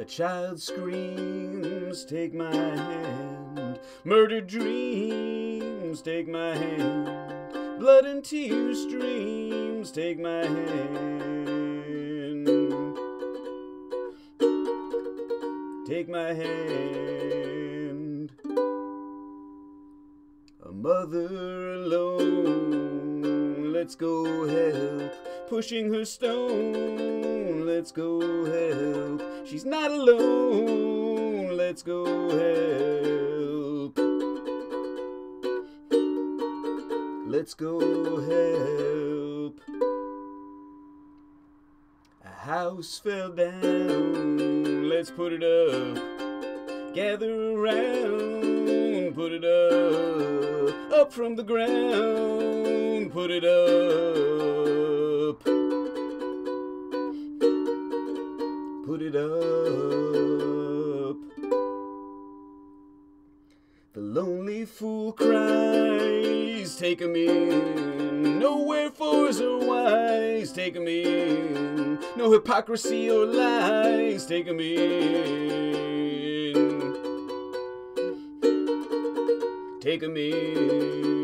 A child screams, take my hand. Murdered dreams, take my hand. Blood and tear streams, take my hand. Take my hand. A mother alone, let's go help. Pushing her stone, let's go help. She's not alone, let's go help. Let's go help. A house fell down, let's put it up. Gather around, put it up from the ground, put it up. Put it up. The lonely fool cries, take him in. No wherefores or whys, take him in. No hypocrisy or lies, take him in. Take him in.